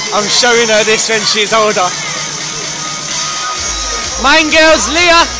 I'm showing her this when she's older. Mine girls, Leah.